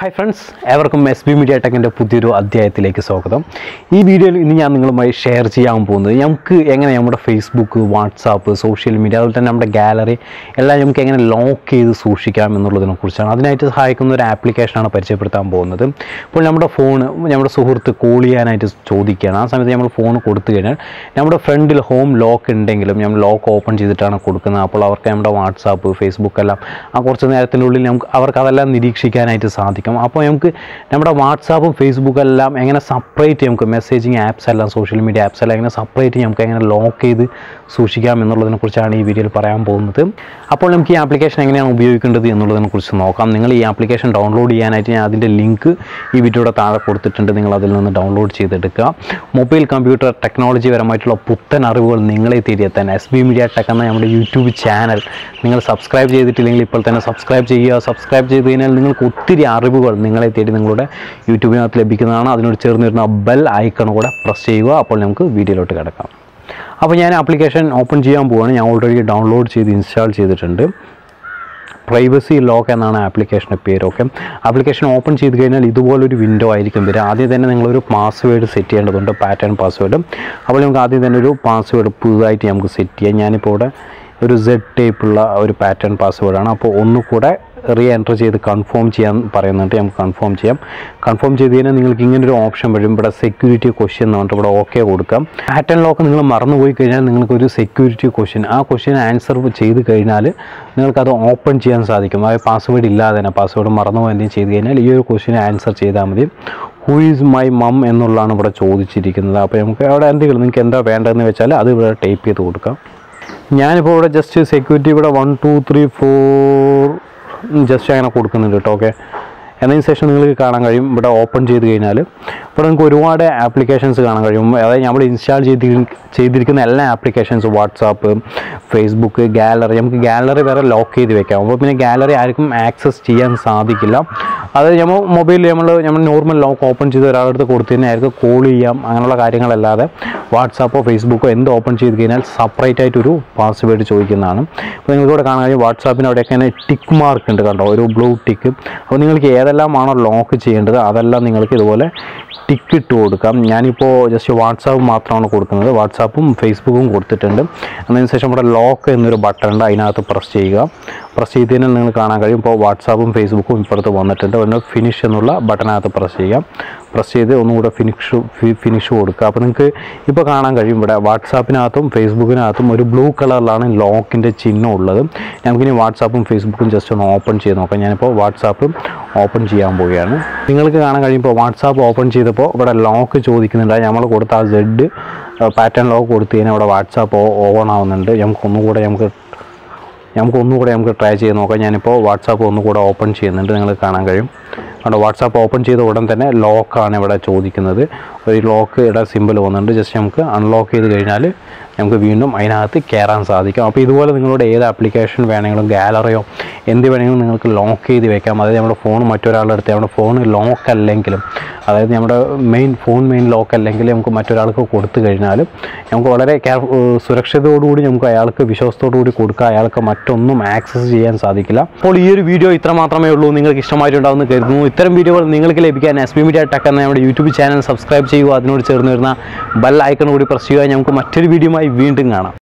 Hi friends, everyone SB Media Tech and പുതിയൊരു അധ്യായത്തിലേക്ക് സ്വാഗതം. ഈ വീഡിയോയിൽ ഇന്ന് ഞാൻ നിങ്ങളുമായി ഷെയർ ചെയ്യാൻ പോകുന്നത് നമുക്ക് എങ്ങനെ നമ്മുടെ ഫേസ്ബുക്ക്, വാട്സാപ്പ്, സോഷ്യൽ മീഡിയ അതുപോലെ തന്നെ നമ്മുടെ ഗാലറി എല്ലാം നമുക്ക് എങ്ങനെ ലോക്ക് ചെയ്ത് സൂക്ഷിക്കാം എന്നുള്ളതിനെക്കുറിച്ചാണ്. അതിനായിട്ട് സഹായിക്കുന്ന ഒരു ആപ്ലിക്കേഷനാണ് പരിചയപ്പെടുത്താൻ പോകുന്നത്. ഇപ്പോൾ നമ്മുടെ ഫോൺ നമ്മുടെ സുഹൃത്ത് കോൾ ചെയ്യാനായിട്ട് ചോദിക്കുകയാണ്. ആ സമയത്ത് നമ്മൾ ഫോൺ കൊടുത്തു കഴിഞ്ഞാൽ നമ്മുടെ ഫ്രണ്ടിൽ ഹോം ലോക്ക് ഉണ്ടെങ്കിലും നമ്മൾ ലോക്ക് ഓപ്പൺ ചെയ്തിട്ടാണ് കൊടുക്കുന്നത്. അപ്പോൾ അവർക്ക് നമ്മുടെ വാട്സാപ്പ്, ഫേസ്ബുക്ക് എല്ലാം ആ കുറച്ച് നേരത്തിനുള്ളിൽ നമുക്ക് അവർക്ക് അതെല്ലാം നിരീക്ഷിക്കാനായിട്ട് സാധിക്കും. അപ്പോൾ നമുക്ക് നമ്മുടെ വാട്സാപ്പും ഫേസ്ബുക്കും എല്ലാം എങ്ങനെ സെപ്പറേറ്റ് നമുക്ക് മെസ്സേജിങ് ആപ്സ് എല്ലാം സോഷ്യൽ മീഡിയ ആപ്സ് എല്ലാം എങ്ങനെ സെപ്പറേറ്റ് നമുക്ക് എങ്ങനെ ലോക്ക് ചെയ്ത് സൂക്ഷിക്കാം എന്നുള്ളതിനെക്കുറിച്ചാണ് ഈ വീഡിയോയിൽ പറയാൻ പോകുന്നത്. അപ്പോൾ നമുക്ക് ഈ ആപ്ലിക്കേഷൻ എങ്ങനെയാണ് ഉപയോഗിക്കേണ്ടത് എന്നുള്ളതിനെക്കുറിച്ച് നോക്കാം. നിങ്ങൾ ഈ ആപ്ലിക്കേഷൻ ഡൗൺലോഡ് ചെയ്യാനായിട്ട് ഞാൻ അതിൻ്റെ ലിങ്ക് ഈ വീഡിയോയുടെ താഴെ കൊടുത്തിട്ടുണ്ട്. നിങ്ങൾ അതിൽ നിന്ന് ഡൗൺലോഡ് ചെയ്തെടുക്കുക. മൊബൈൽ കമ്പ്യൂട്ടർ ടെക്നോളജി പരമായിട്ടുള്ള പുത്തൻ അറിവുകൾ നിങ്ങളെ തേടിയെത്താൻ SB Media Tech എന്ന നമ്മുടെ യൂട്യൂബ് ചാനൽ നിങ്ങൾ സബ്സ്ക്രൈബ് ചെയ്തിട്ടില്ലെങ്കിൽ ഇപ്പോൾ തന്നെ സബ്സ്ക്രൈബ് ചെയ്യുക. സബ്സ്ക്രൈബ് ചെയ്ത് കഴിഞ്ഞാൽ നിങ്ങൾക്ക് ഒത്തിരി അറിവുകൾ നിങ്ങളെ തേടി നിങ്ങളുടെ യൂട്യൂബിനകത്ത് ലഭിക്കുന്നതാണ്. അതിനോട് ചേർന്ന് വരുന്ന ബെൽ ഐക്കൺ കൂടെ പ്രസ് ചെയ്യുക. അപ്പോൾ നമുക്ക് വീഡിയോയിലോട്ട് കിടക്കാം. അപ്പോൾ ഞാൻ ആപ്ലിക്കേഷൻ ഓപ്പൺ ചെയ്യാൻ പോവുകയാണ്. ഞാൻ ഓൾറെഡി ഡൗൺലോഡ് ചെയ്ത് ഇൻസ്റ്റാൾ ചെയ്തിട്ടുണ്ട്. പ്രൈവസി ലോക്ക് എന്നാണ് ആപ്ലിക്കേഷൻ്റെ പേര്. ഓക്കെ, ആപ്ലിക്കേഷൻ ഓപ്പൺ ചെയ്ത് കഴിഞ്ഞാൽ ഇതുപോലൊരു വിൻഡോ ആയിരിക്കും വരിക. ആദ്യം തന്നെ നിങ്ങളൊരു പാസ്വേഡ് സെറ്റ് ചെയ്യേണ്ടതുണ്ട്, പാറ്റേൺ പാസ്വേഡ്. അപ്പോൾ നമുക്ക് ആദ്യം തന്നെ ഒരു പാസ്വേഡ് പുതുതായിട്ട് നമുക്ക് സെറ്റ് ചെയ്യാം. ഞാനിപ്പോൾ ഇവിടെ ഒരു Z ടൈപ്പുള്ള ഒരു പാറ്റേൺ പാസ്വേഡാണ്. അപ്പോൾ ഒന്നുകൂടെ റീ എൻറ്റർ ചെയ്ത് കൺഫേം ചെയ്യാൻ പറയുന്നുണ്ട്. നമുക്ക് കൺഫേം ചെയ്യാം. കൺഫേം ചെയ്ത് കഴിഞ്ഞാൽ നിങ്ങൾക്ക് ഇങ്ങനൊരു ഓപ്ഷൻ വരും. ഇവിടെ സെക്യൂരിറ്റി ക്വസ്റ്റ്യൻ എന്ന് പറഞ്ഞിട്ട് ഇവിടെ ഓക്കെ കൊടുക്കാം. പാറ്റേൺ ലോക്ക് നിങ്ങൾ മറന്നുപോയി കഴിഞ്ഞാൽ നിങ്ങൾക്കൊരു സെക്യൂരിറ്റി ക്വസ്റ്റ്യൻ, ആ ക്വസ്റ്റ്യൻ ആൻസർ ചെയ്ത് കഴിഞ്ഞാൽ നിങ്ങൾക്കത് ഓപ്പൺ ചെയ്യാൻ സാധിക്കും. അതായത് പാസ്വേഡ് ഇല്ലാതെ തന്നെ പാസ്വേഡ് മറന്നുപോയി എന്തെങ്കിലും ചെയ്ത് കഴിഞ്ഞാൽ ഈ ഒരു ക്വസ്റ്റ്യൻ ആൻസർ ചെയ്താൽ മതി. ഹൂ ഈസ് മൈ മം എന്നുള്ളതാണ് ഇവിടെ ചോദിച്ചിരിക്കുന്നത്. അപ്പോൾ നമുക്ക് അവിടെ എന്തെങ്കിലും നിങ്ങൾക്ക് എന്താ വേണ്ടതെന്ന് വെച്ചാൽ അത് ഇവിടെ ടൈപ്പ് ചെയ്ത് കൊടുക്കാം. ഞാനിപ്പോൾ ഇവിടെ ജസ്റ്റ് സെക്യൂരിറ്റി ഇവിടെ 1 2 3 4 ജസ്റ്റ് അങ്ങനെ കൊടുക്കുന്നുണ്ട് കേട്ടോ. ഓക്കെ, എന്നതിന് ശേഷം നിങ്ങൾക്ക് കാണാൻ കഴിയും ഇവിടെ ഓപ്പൺ ചെയ്ത് കഴിഞ്ഞാൽ ഇവിടെ നിങ്ങൾക്ക് ഒരുപാട് ആപ്ലിക്കേഷൻസ് കാണാൻ കഴിയും. അതായത് നമ്മൾ ഇൻസ്റ്റാൾ ചെയ്തിരിക്കുന്ന എല്ലാ ആപ്ലിക്കേഷൻസ്, വാട്സാപ്പ്, ഫേസ്ബുക്ക്, ഗാലറി, നമുക്ക് ഗാലറി വരെ ലോക്ക് ചെയ്ത് വെക്കാം. അപ്പോൾ പിന്നെ ഗാലറി ആർക്കും ആക്സസ് ചെയ്യാൻ സാധിക്കില്ല. അതായത് നമ്മൾ മൊബൈലിൽ നമ്മൾ നോർമൽ ലോക്ക് ഓപ്പൺ ചെയ്ത് ഒരാളടുത്ത് കൊടുത്തു കഴിഞ്ഞാൽ ആർക്ക് കോൾ ചെയ്യാം, അങ്ങനെയുള്ള കാര്യങ്ങളല്ലാതെ വാട്സാപ്പോ ഫേസ്ബുക്കോ എന്ത് ഓപ്പൺ ചെയ്ത് കഴിഞ്ഞാൽ സെപ്പറേറ്റ് ആയിട്ടൊരു പാസ്വേഡ് ചോദിക്കുന്നതാണ്. അപ്പോൾ നിങ്ങൾക്കിവിടെ കാണാൻ കഴിയും വാട്സാപ്പിന് അവിടെയൊക്കെ തന്നെ ടിക്ക് മാർക്ക് ഉണ്ട് കണ്ടോ, ഒരു ബ്ലൂ ടിക്ക്. അപ്പോൾ നിങ്ങൾക്ക് ഏതെല്ലാമാണോ ലോക്ക് ചെയ്യേണ്ടത് അതെല്ലാം നിങ്ങൾക്ക് ഇതുപോലെ ടിക്ക് ഇട്ട് കൊടുക്കാം. ഞാനിപ്പോൾ ജസ്റ്റ് വാട്സാപ്പ് മാത്രമാണ് കൊടുക്കുന്നത്. വാട്സാപ്പും ഫേസ്ബുക്കും കൊടുത്തിട്ടുണ്ട്. അതിനുശേഷം ഇവിടെ ലോക്ക് എന്നൊരു ബട്ടൺ ഉണ്ട്, അതിനകത്ത് പ്രസ് ചെയ്യുക. പ്രസ് ചെയ്ത് കഴിഞ്ഞാൽ നിങ്ങൾ കാണാൻ കഴിയും ഇപ്പോൾ വാട്സാപ്പും ഫേസ്ബുക്കും ഇപ്പുറത്ത് വന്നിട്ടുണ്ട്. പിന്നെ ഫിനിഷ് എന്നുള്ള ബട്ടനകത്ത് പ്രസ് ചെയ്യാം. പ്രസ് ചെയ്ത് ഒന്നുകൂടെ ഫിനിഷ് കൊടുക്കുക. അപ്പോൾ നിങ്ങൾക്ക് ഇപ്പോൾ കാണാൻ കഴിയും ഇവിടെ വാട്സാപ്പിനകത്തും ഫേസ്ബുക്കിനകത്തും ഒരു ബ്ലൂ കളറിലാണ് ലോക്കിൻ്റെ ചിഹ്നം ഉള്ളത്. നമുക്കിനി വാട്സാപ്പും ഫേസ്ബുക്കും ജസ്റ്റ് ഒന്ന് ഓപ്പൺ ചെയ്ത് നോക്കാം. ഞാനിപ്പോൾ വാട്സാപ്പ് ഓപ്പൺ ചെയ്യാൻ പോവുകയാണ്. നിങ്ങൾക്ക് കാണാൻ കഴിയുമ്പോൾ വാട്സാപ്പ് ഓപ്പൺ ചെയ്തപ്പോൾ ഇവിടെ ലോക്ക് ചോദിക്കുന്നുണ്ട്. നമ്മൾ കൊടുത്ത ആ Z പാറ്റേൺ ലോക്ക് കൊടുത്തു കഴിഞ്ഞാൽ ഇവിടെ വാട്സാപ്പ് ഓൺ ആവുന്നുണ്ട്. നമുക്ക് ട്രൈ ചെയ്ത് നോക്കാം. ഞാനിപ്പോൾ വാട്സാപ്പ് ഒന്നുകൂടെ ഓപ്പൺ ചെയ്യുന്നുണ്ട്. നിങ്ങൾക്ക് കാണാൻ കഴിയും അവിടെ വാട്സാപ്പ് ഓപ്പൺ ചെയ്ത ഉടൻ തന്നെ ലോക്കാണ് ഇവിടെ ചോദിക്കുന്നത്. ഒരു ലോക്ക് ഇവിടെ സിമ്പിൾ വന്നിട്ടുണ്ട്. ജസ്റ്റ് നമുക്ക് അൺലോക്ക് ചെയ്ത് കഴിഞ്ഞാൽ നമുക്ക് വീണ്ടും അതിനകത്ത് കയറാൻ സാധിക്കും. അപ്പോൾ ഇതുപോലെ നിങ്ങളുടെ ഏത് ആപ്ലിക്കേഷൻ വേണമെങ്കിലും ഗാലറിയോ എന്ത് വേണമെങ്കിലും നിങ്ങൾക്ക് ലോക്ക് ചെയ്ത് വെക്കാം. അതായത് നമ്മുടെ ഫോൺ മറ്റൊരാളുടെ അടുത്ത് നമ്മുടെ ഫോൺ ലോക്ക് അല്ലെങ്കിലും, അതായത് നമ്മുടെ മെയിൻ ലോക്ക് അല്ലെങ്കിൽ നമുക്ക് മറ്റൊരാൾക്ക് കൊടുത്തു കഴിഞ്ഞാൽ നമുക്ക് വളരെ സുരക്ഷിതയോടുകൂടി നമുക്ക് അയാൾക്ക് വിശ്വാസത്തോടുകൂടി കൊടുക്കുക. അയാൾക്ക് മറ്റൊന്നും ആക്സസ് ചെയ്യാൻ സാധിക്കില്ല. അപ്പോൾ ഈ ഒരു വീഡിയോ ഇത്ര മാത്രമേ ഉള്ളൂ. നിങ്ങൾക്ക് ഇഷ്ടമായിട്ടുണ്ടാവുമെന്ന് കരുതുന്നു. ഇത്തരം വീഡിയോകൾ നിങ്ങൾക്ക് ലഭിക്കാൻ SB Media Tech എന്ന നമ്മുടെ യൂട്യൂബ് ചാനൽ സബ്സ്ക്രൈബ് ചെയ്യുക. അതിനോട് ചേർന്ന് വരുന്ന ബെൽ ഐക്കൺ കൂടി പ്രസ് ചെയ്യുക. നമുക്ക് മറ്റൊരു വീഡിയോയുമായി വീണ്ടും കാണാം.